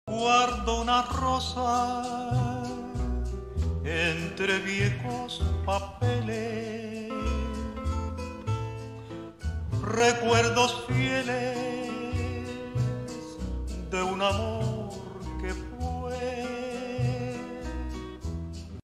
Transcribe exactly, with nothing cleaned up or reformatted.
Guardo una rosa entre viejos papeles, recuerdos fieles de un amor que fue